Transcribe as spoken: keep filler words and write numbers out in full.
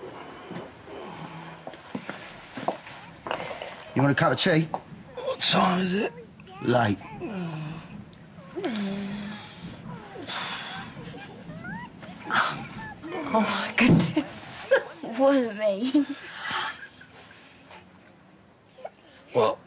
You want a cup of tea? What time is it? Late. Oh, my goodness. It wasn't me. What?